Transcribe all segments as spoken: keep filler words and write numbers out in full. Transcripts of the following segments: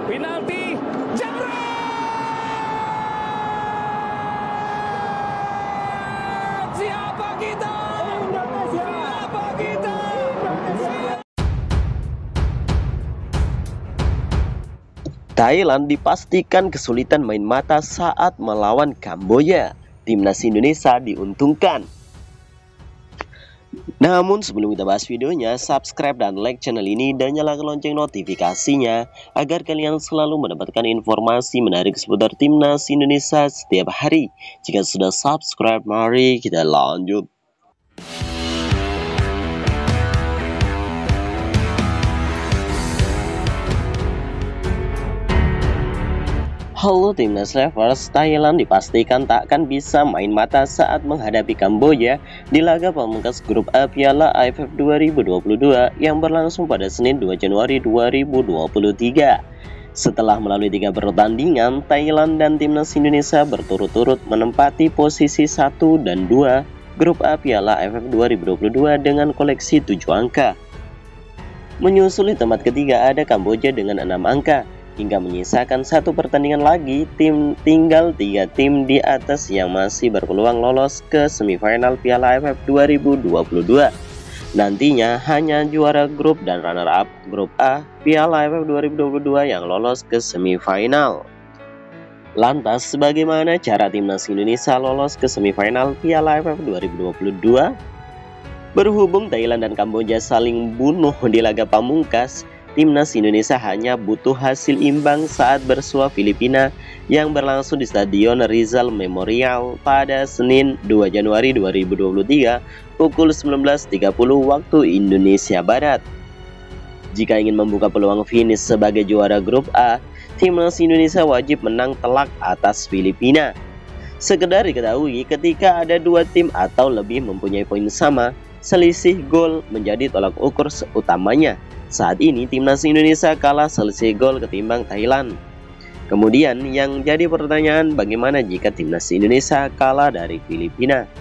Penalti, Jamret! Siapa kita? Indonesia! Siapa kita? Indonesia! Thailand dipastikan kesulitan main mata saat melawan Kamboja. Timnas Indonesia diuntungkan. Namun sebelum kita bahas videonya, subscribe dan like channel ini dan nyalakan lonceng notifikasinya agar kalian selalu mendapatkan informasi menarik seputar Timnas Indonesia setiap hari. Jika sudah subscribe, mari kita lanjut. Halo Timnas Lovers, Thailand dipastikan tak akan bisa main mata saat menghadapi Kamboja di laga pamungkas grup A Piala A F F dua ribu dua puluh dua yang berlangsung pada Senin dua Januari dua ribu dua puluh tiga. Setelah melalui tiga pertandingan, Thailand dan Timnas Indonesia berturut-turut menempati posisi satu dan dua grup A Piala A F F dua ribu dua puluh dua dengan koleksi tujuh angka. Menyusul di tempat ketiga ada Kamboja dengan enam angka. Hingga menyisakan satu pertandingan lagi, tim tinggal tiga tim di atas yang masih berpeluang lolos ke semifinal Piala A F F dua ribu dua puluh dua. Nantinya hanya juara grup dan runner-up grup A Piala A F F dua ribu dua puluh dua yang lolos ke semifinal. Lantas, bagaimana cara Timnas Indonesia lolos ke semifinal Piala A F F dua ribu dua puluh dua? Berhubung Thailand dan Kamboja saling bunuh di laga pamungkas, Timnas Indonesia hanya butuh hasil imbang saat bersua Filipina yang berlangsung di Stadion Rizal Memorial pada Senin dua Januari dua ribu dua puluh tiga pukul sembilan belas tiga puluh waktu Indonesia Barat. Jika ingin membuka peluang finish sebagai juara grup A, Timnas Indonesia wajib menang telak atas Filipina. Sekedar diketahui, ketika ada dua tim atau lebih mempunyai poin sama, selisih gol menjadi tolak ukur utamanya. Saat ini Timnas Indonesia kalah selisih gol ketimbang Thailand. Kemudian yang jadi pertanyaan, bagaimana jika Timnas Indonesia kalah dari Filipina?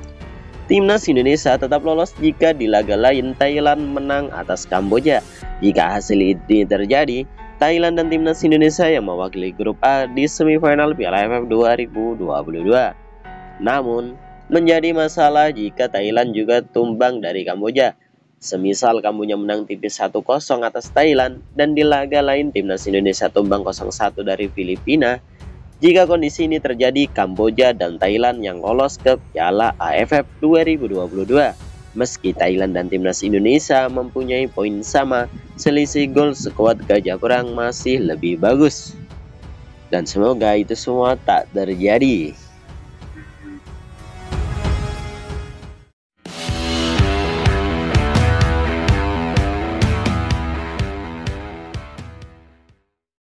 Timnas Indonesia tetap lolos jika di laga lain Thailand menang atas Kamboja. Jika hasil ini terjadi, Thailand dan Timnas Indonesia yang mewakili grup A di semifinal Piala A F F dua ribu dua puluh dua. Namun, menjadi masalah jika Thailand juga tumbang dari Kamboja. Semisal Kamboja menang tipis satu kosong atas Thailand dan di laga lain Timnas Indonesia tumbang nol satu dari Filipina. Jika kondisi ini terjadi, Kamboja dan Thailand yang lolos ke Piala A F F dua ribu dua puluh dua. Meski Thailand dan Timnas Indonesia mempunyai poin sama, selisih gol skuad Gajah Perang masih lebih bagus. Dan semoga itu semua tak terjadi.